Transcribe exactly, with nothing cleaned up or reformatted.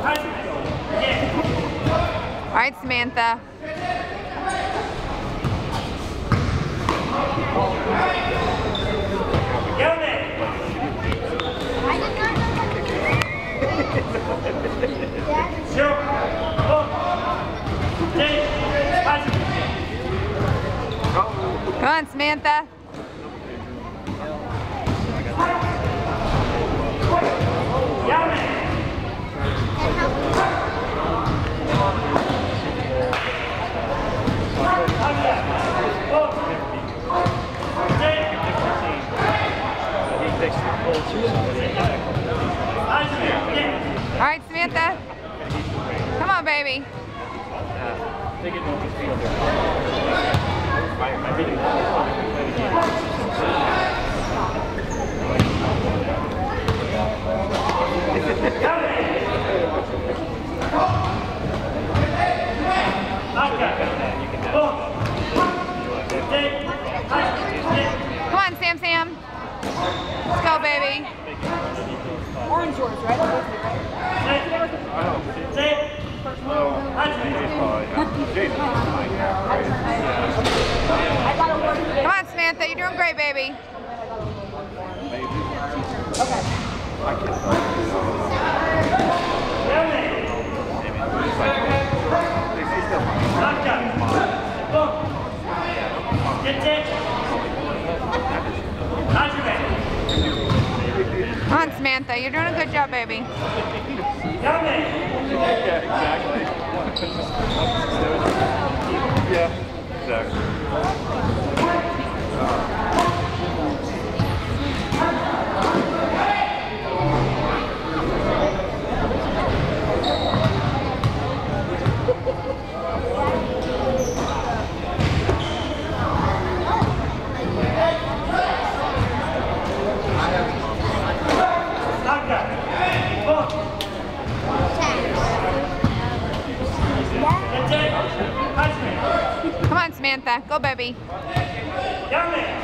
All right, Samantha. Come on, Samantha. All right, Samantha. Come on, baby. Come on, Sam Sam. Let's go, baby. Orange yours, right? Come on, Samantha. You're doing great, baby. Okay. Come on, Samantha. You're doing a good job, baby. Yeah, exactly. Yeah, exactly. Come on, Samantha. Go, baby.